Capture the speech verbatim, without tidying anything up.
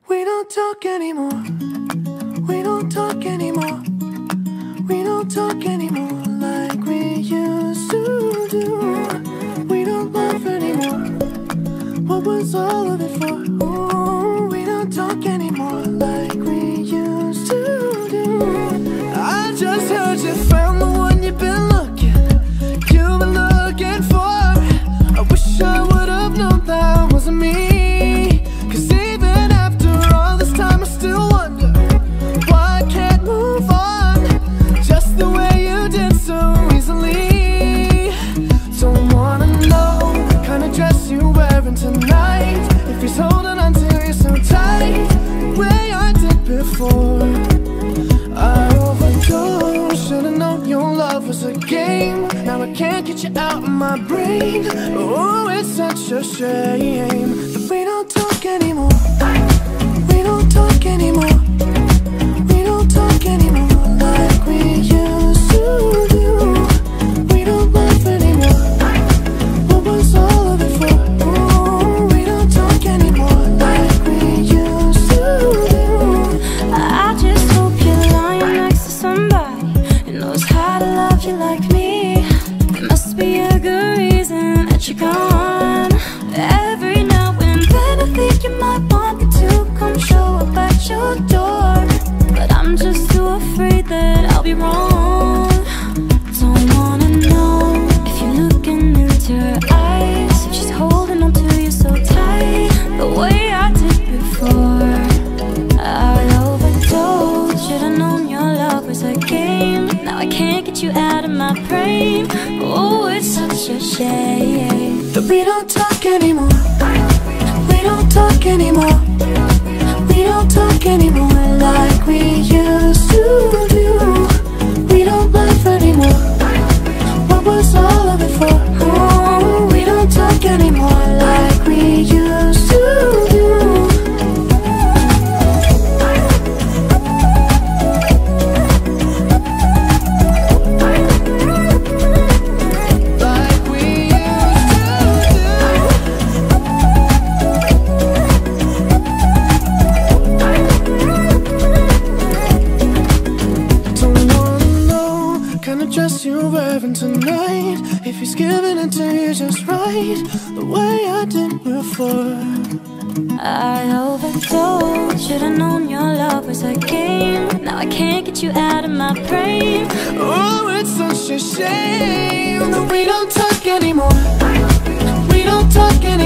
We don't talk anymore. We don't talk anymore. We don't talk anymore like we used to do. We don't laugh anymore. What was all of it for? Ooh, we don't talk anymore like we used to do. I just heard you found the one you've been looking, you've been looking for. I wish I would have known that wasn't me. Cause even after all this time I still wonder why I can't move on just the way you did so easily. Don't wanna know the kind of dress you're wearing tonight, if he's holding on to you so tight the way I did before. I overdosed, should've known your love was a game. Now I can't get you out of my brain. Oh, it's such a shame that we don't talk anymore. We don't talk anymore. We don't talk anymore like we used to do. We don't laugh anymore. What was all of it for? Ooh, we don't talk anymore like we used to do. I just hope you're lying next to somebody who knows how to love you like me. There must be a good reason that you're gone. Every now and then I think you might want me to come show up at your door, but I'm just too afraid that I'll be wrong. Don't wanna know if you're looking into her eyes, if she's holding on to you so tight the way I did before. I overdosed, should've known your love was a game. Now I can't get you out of my brain. Oh, it's such a shame that we don't talk anymore. We don't talk anymore. We don't talk anymore like we used to do. We don't laugh anymore. What was all of it for? Oh, we don't talk anymore like we used to do. Dress you're wearing tonight, if he's giving it to you just right the way I did before. I overdosed, should've known your love was a game. Now I can't get you out of my brain. Oh, it's such a shame that we don't talk anymore. We don't talk anymore.